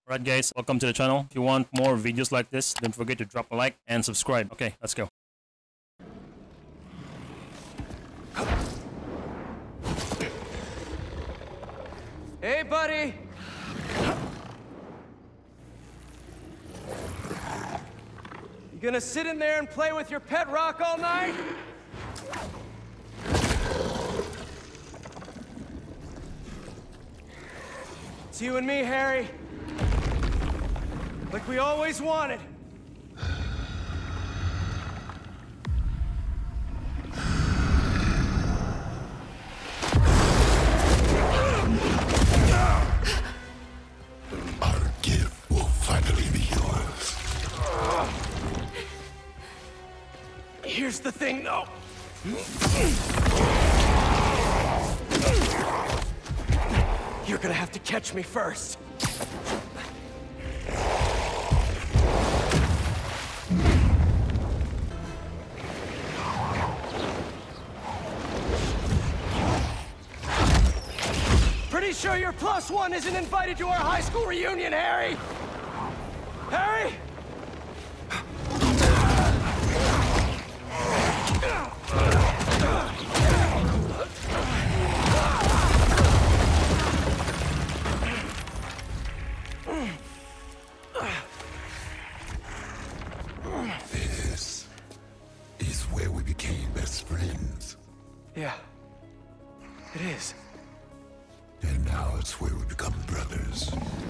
Alright guys, welcome to the channel. If you want more videos like this, don't forget to drop a like and subscribe. Okay, let's go. Hey, buddy! You gonna sit in there and play with your pet rock all night? It's you and me, Harry. Like we always wanted. Our gift will finally be yours. Here's the thing, though. You're gonna have to catch me first. Pretty sure your +1 isn't invited to our high school reunion, Harry! Harry! This is where we became best friends. Yeah, it is. And now it's where we become brothers.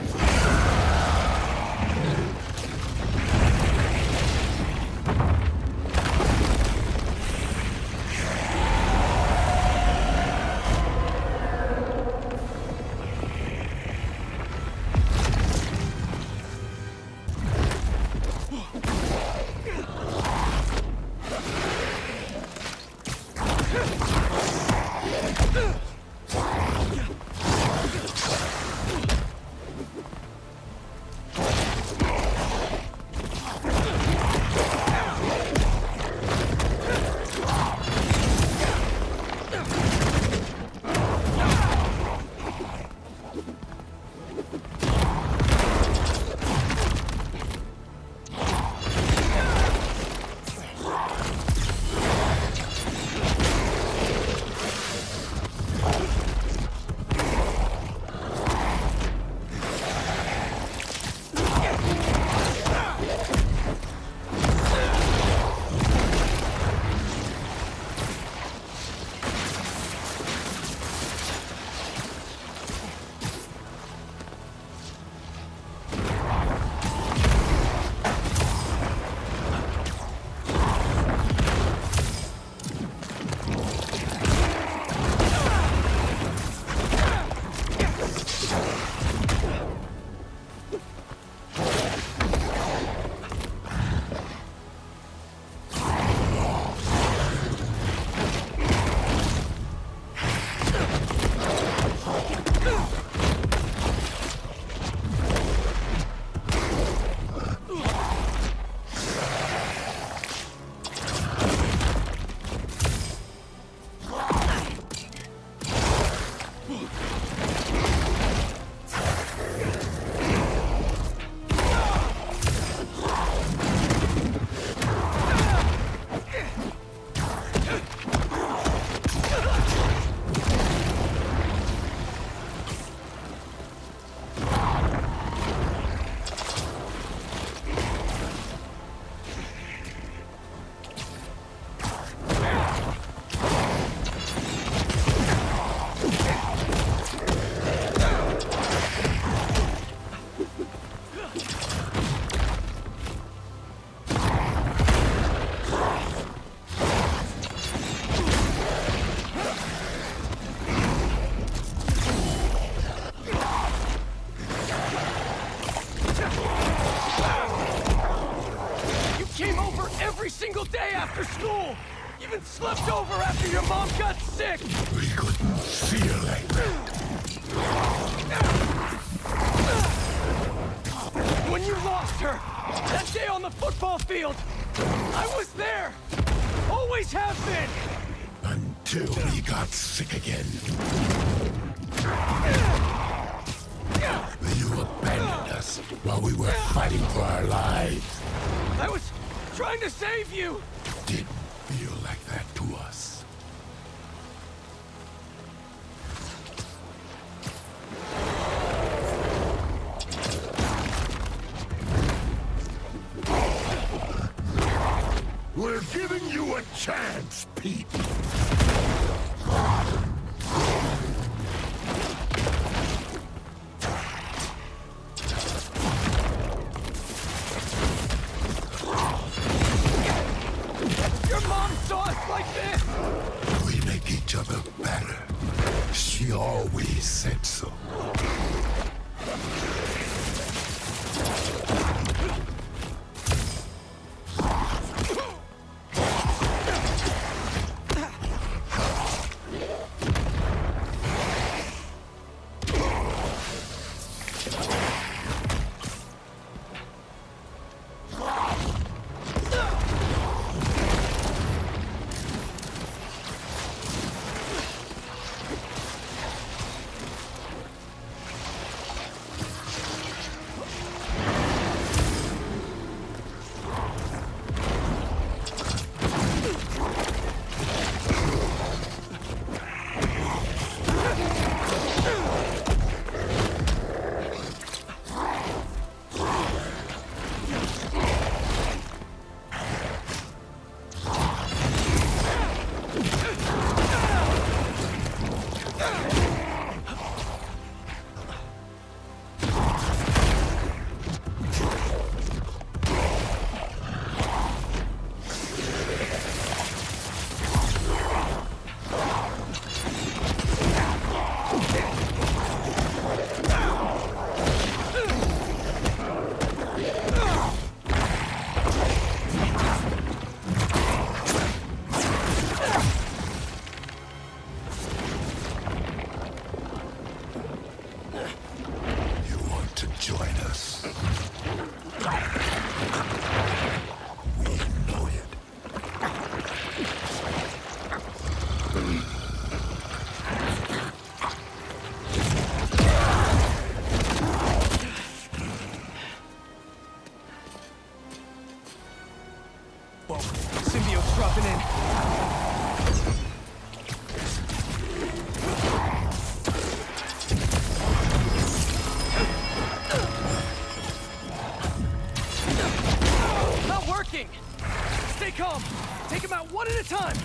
Every single day after school! Even slept over after your mom got sick! We couldn't feel like that. When you lost her, that day on the football field, I was there! Always have been! Until we got sick again. You abandoned us while we were fighting for our lives. I was trying to save you! Didn't feel like that to us. We're giving you a chance, Pete. Your mom saw us like this! We make each other better. She always said so. Symbiote's dropping in. Not working! Stay calm! Take him out one at a time!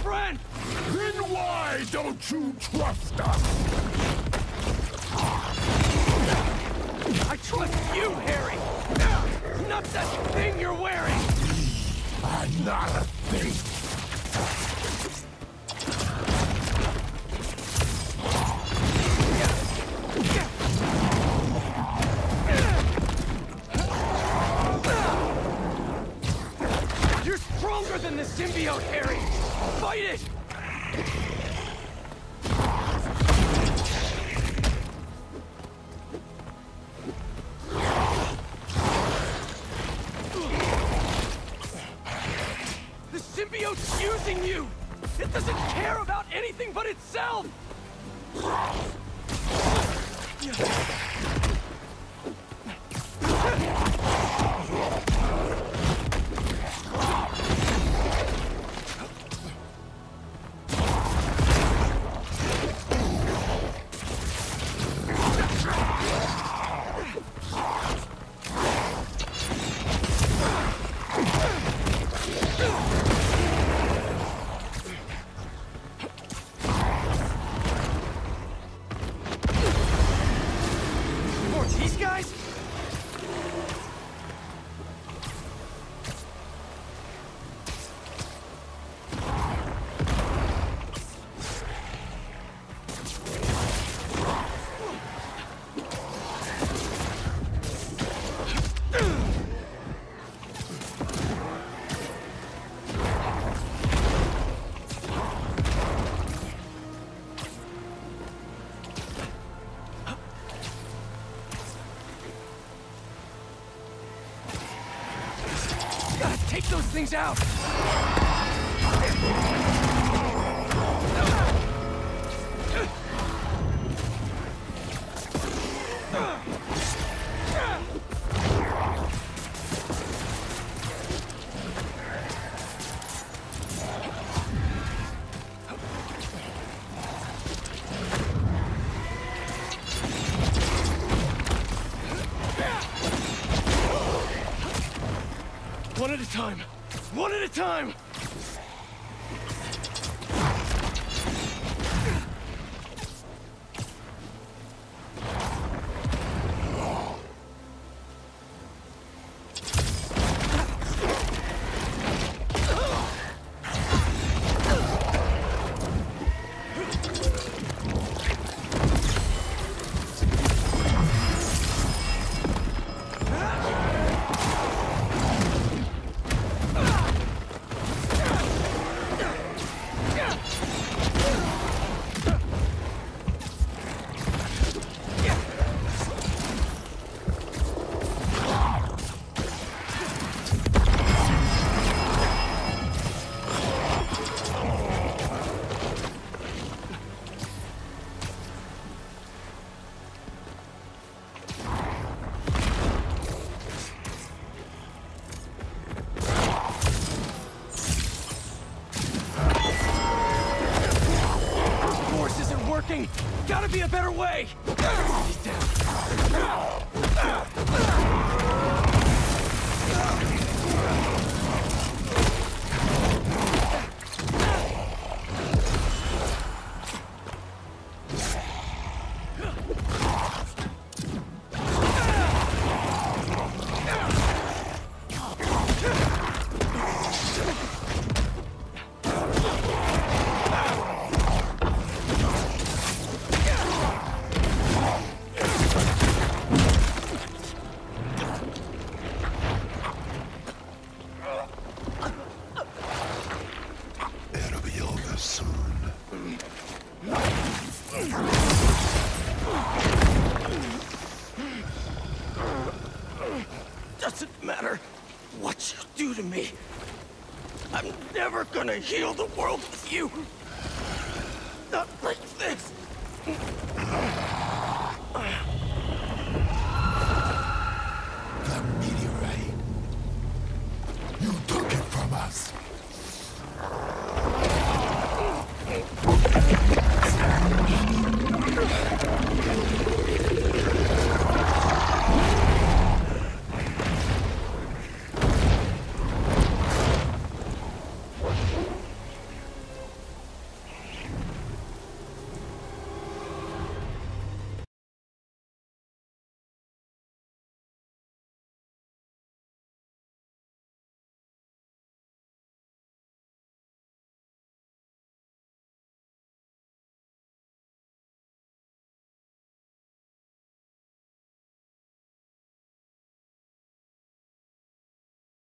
friend! Then why don't you trust us? I trust you, Harry! Not that thing you're wearing! I'm not a thing. You're stronger than the symbiote, Harry! Fight it! The symbiote's using you! It doesn't care about anything but itself! More these guys? Gotta take those things out! One at a time! One at a time! Gotta be a better way! He's down. It'll be over soon. Doesn't matter what you do to me. I'm never gonna heal the world with you. Not like this.